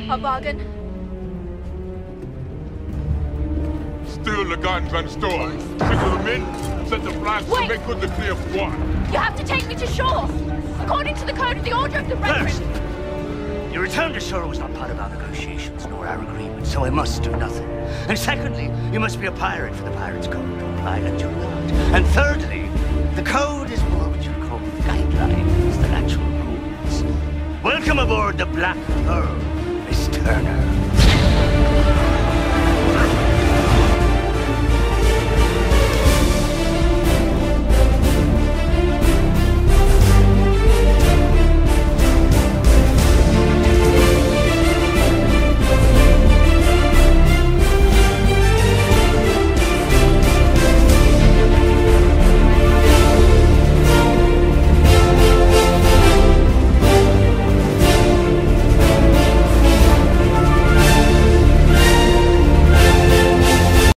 A bargain. Steal the guns and stores. Signal them in, set the blast, and make good the clear of one. You have to take me to shore. According to the code of the Order of the Brethren. First, your return to shore was not part of our negotiations nor our agreement, so I must do nothing. And secondly, you must be a pirate for the Pirates' Code to apply, and you're not. And thirdly, the code is more what you call guidelines than actual rules. Welcome aboard the Black Pearl, Miss Turner.